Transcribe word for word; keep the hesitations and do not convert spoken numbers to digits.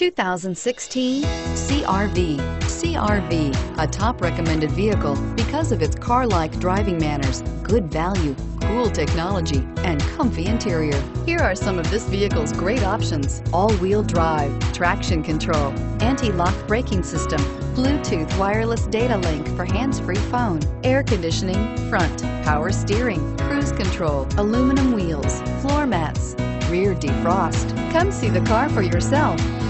two thousand sixteen C R V. C R V, a top recommended vehicle because of its car-like driving manners, good value, cool technology, and comfy interior. Here are some of this vehicle's great options: all-wheel drive, traction control, anti-lock braking system, Bluetooth wireless data link for hands-free phone, air conditioning, front, power steering, cruise control, aluminum wheels, floor mats, rear defrost. Come see the car for yourself.